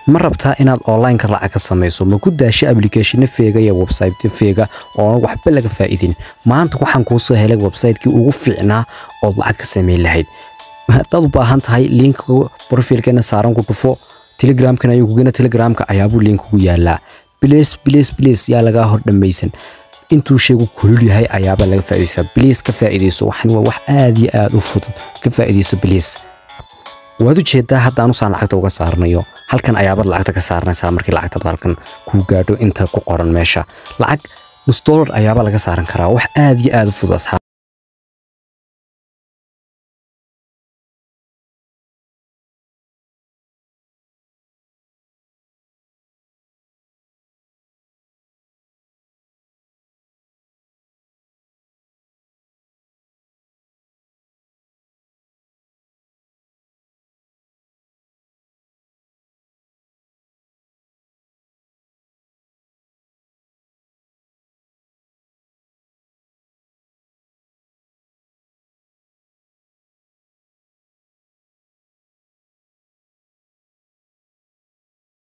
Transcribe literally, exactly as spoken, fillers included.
ma rabtaa inaad online ka lacag ka samayso ma ku daashay application feega iyo website feega oo waxba laga faa'iidin maanta waxaan ku soo helay website-kii ugu fiicnaa oo lacag ka sameyn lahayd dad u baahan tahay link profile-keena saaran ku dhufo Telegram-kana ayuu ku gina Telegram-ka ayaabuu link ugu yaalaa please please please yaa laga hor dhamaysan intuu sheegu kulul yahay ayaaba laga faa'iideysaa please ka faa'iideyso waxan waa wax aad iyo aad u fudud ka faa'iideyso please waad u jeedaa hadda aanu saan lacagta uga saarnayo halkan ayaabad lacagta ka saarnaysaa markii lacagta halkan ku gaadho inta ku qoran meesha lacag nus dollar ayaaba laga saaran karaa wax aad iyo aad u fudud asxaab